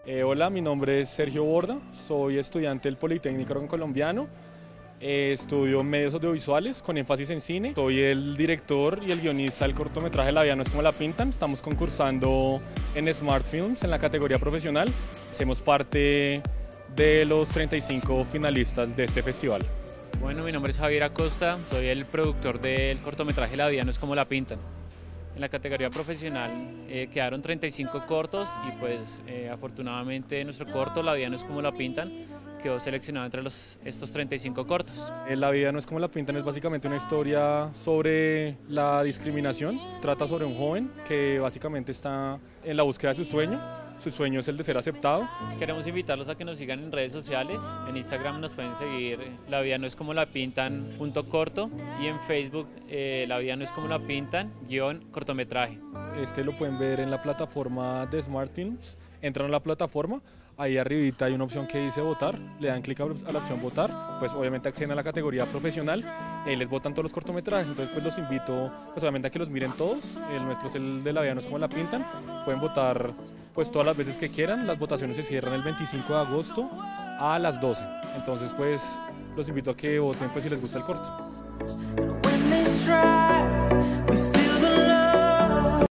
Hola, mi nombre es Sergio Borda, soy estudiante del Politécnico Colombiano, estudio medios audiovisuales con énfasis en cine. Soy el director y el guionista del cortometraje La vida no es como la pintan. Estamos concursando en Smart Films en la categoría profesional. Hacemos parte de los 35 finalistas de este festival. Bueno, mi nombre es Javier Acosta, soy el productor del cortometraje La vida no es como la pintan. En la categoría profesional quedaron 35 cortos y pues afortunadamente nuestro corto La vida no es como la pintan quedó seleccionado entre estos 35 cortos. La vida no es como la pintan es básicamente una historia sobre la discriminación. Trata sobre un joven que básicamente está en la búsqueda de su sueño. Su sueño es el de ser aceptado. Queremos invitarlos a que nos sigan en redes sociales. En Instagram nos pueden seguir La vida no es como la pintan .corto y en Facebook La vida no es como la pintan _cortometraje. Lo pueden ver en la plataforma de Smart Films. Entran a la plataforma, ahí arribita hay una opción que dice votar, le dan clic a la opción votar, pues obviamente acceden a la categoría profesional, les votan todos los cortometrajes, entonces pues los invito pues obviamente a que los miren todos. El nuestro es el de La vida no es como la pintan, pueden votar pues todas las veces que quieran. Las votaciones se cierran el 25 de agosto a las 12, entonces pues los invito a que voten pues si les gusta el corto.